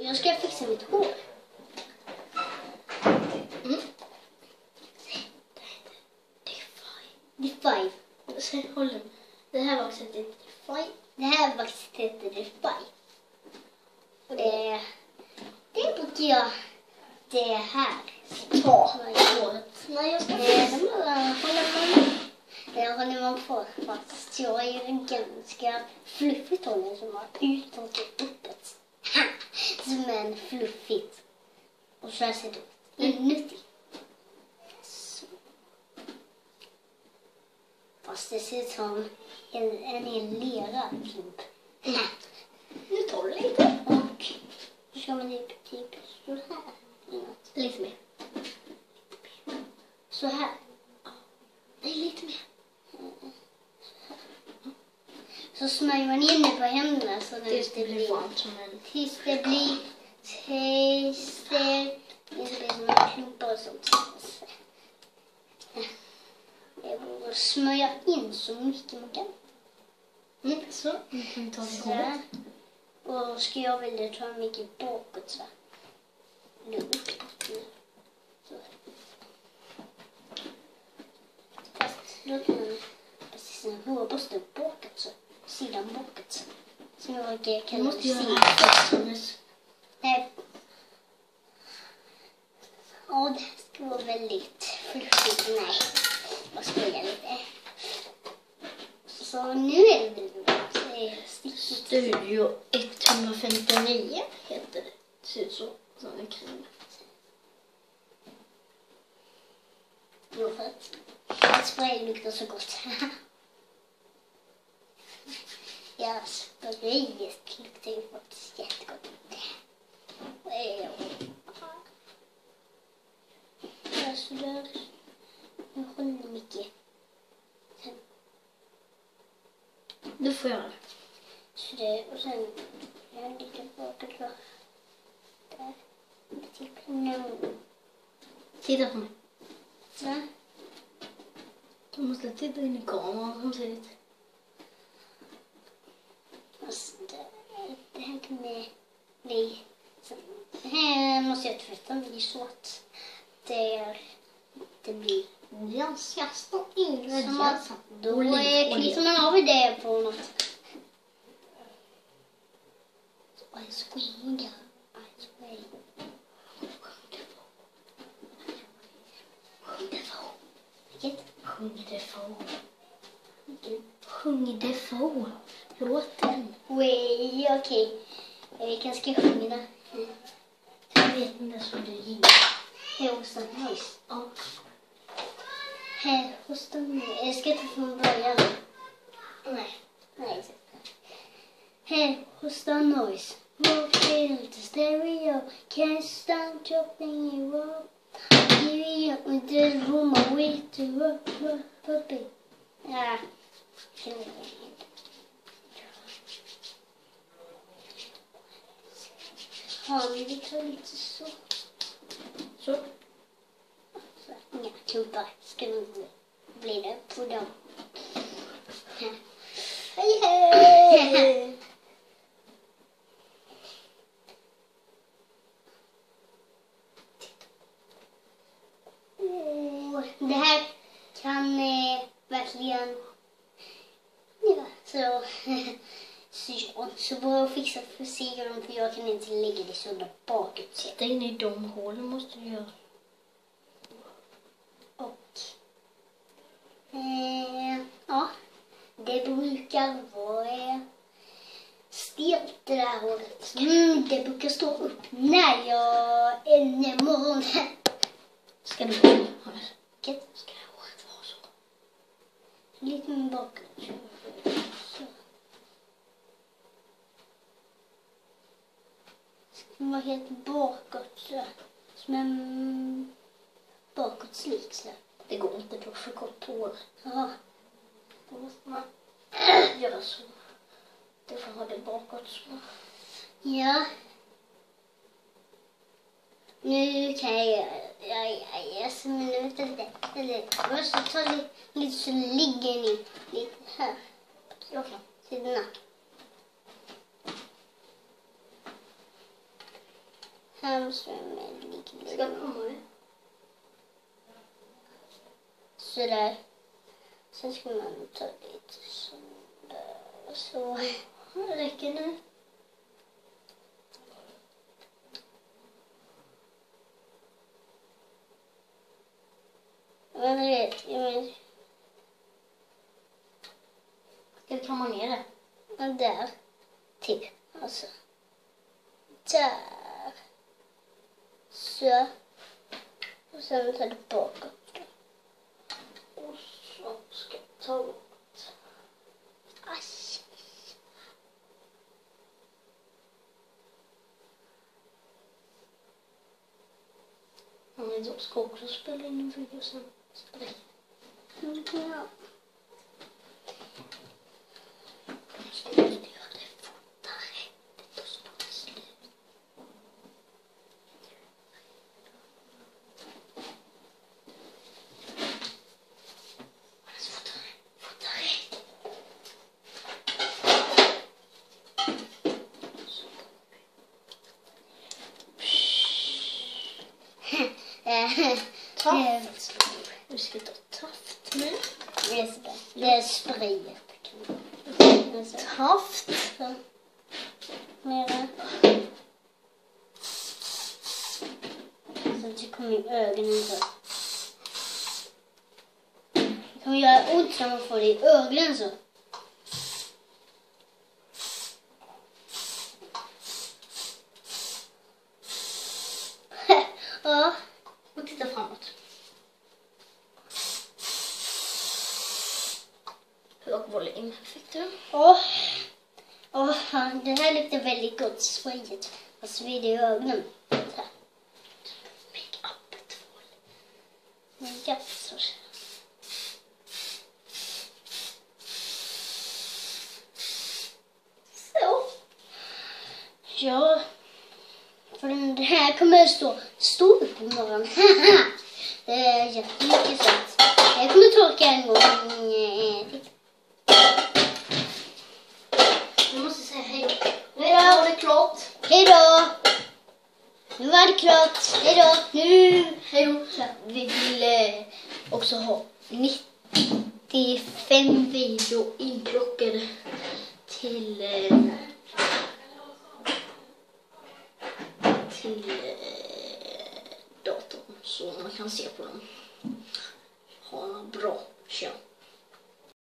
Nu ska jag fixa mitt hår. Defy. Håll den. Det här vaxet heter Defy. Det här vaxet heter Defy. Och det brukar jag det här. Ta håret. Nej, jag ska håller man på fast jag är ju ganska fluffigt håller som har utåt och uppåt. Som en fluffigt. Och så här ser det ut. Inuti. Så. Fast det ser ut som en lera typ. Nu tar du lite. Och så ska man typ så här. Lite mer. Så här. Nej, lite mer. Så smörjer man in det på händerna så Tills det blir varmt som en... Tills det blir som en klumpar och sånt. Jag borde smörja in så mycket man kan. Så, nu kan vi ta det Så håret. här. Och ska jag väl ta mycket bakåt så här. Eller uppåt nu. Så. Fast då kan man precis en hårborste bakåt så. Sidan bakåt. Som jag brukar kalla måste göra sidan. det. Nej. Ja, det här ska vara väldigt fluffigt. Nej, jag skojar lite. Så nu är det väl stickigt. Studio 159 heter det. Det ser ut så. Som en kring. Jo, för att spray luktar så gott. Ja, sprayet luktar ju faktiskt jättegott. Ja, så där. Jag håller mycket. Sen. Du får göra det. Så det, och sen jag lite bakåt då. Där. Typ nu. Titta på mig. Så. Du måste titta in i kameran samtidigt. Alltså, det här kommer bli... Så, det här måste jag tvätta. Det blir så att det blir... Ganska stort in. Då klipper man av det på något sätt. I squeeze. Sjung det få. Låten. Okej. Vilken ska jag sjunga? Jag vet inte som du gillar. Här hos den Noise. Ja. Här hos den Noise. Jag ska ta från början. Nej. Här hos den Noise. Walk in the stereo. Can't stop dropping you up. Give you up with the room away to up, puppy. Ja. Ja, vi tar lite så. Så. Inga klumpar ska nog bli det på dem. Hej hej! Det här kan verkligen... Ja, så bara fixa frisyren för jag kan inte lägga det så där bakåt. Titta in i de hålen måste du göra. Och ja, det brukar vara stelt det där hålet. Det brukar stå upp när jag är morgon. Ska du hålla? Ska håret vara så? Lite med bakåt. Så. Ska vara helt bakåt så. Som en bakåt slik så. Det går inte, du har för kort hår. Ja. Då måste man göra så. Du får ha det bakåt så. Ja. Nu kan jag som en lite. Jag måste ta lite så ligger ni lite här. Jag kan. Sidorna. Hamstrar med ligger. Ska komma det? Sådär. Sen ska man ta lite sådär. Så. Det räcker nu. Men Ska vi kamma ner det? där. Typ. Alltså. Där. Så. Och sen tar du bakåt. Och så ska jag ta bort. Aj. Men då ska också spela in en video sen. Ja. Måste göra det fortare. Det tar snart slut. Fortare. Taft. Vi ska ta taft nu. Det är sprayet. Taft. Mera. Så det kommer i ögonen så. Det kommer göra ont när man får det i ögonen så. Ja. Och titta framåt. Hög volym fick du. Åh, det här luktar väldigt gott, sprayet. Fast vid i ögonen. Så här. Make-up-tvål. Make-up, så. Så. Ja. För den här kommer stå upp imorgon. Det är jättemycket sånt. Jag kommer torka en gång. Jag måste säga hej. Nu är det klart. Hej då! Nu var det klart. Hej då! Nu! Hej då. Vi vill också ha 95 video inplockade till datorn så man kan se på dem.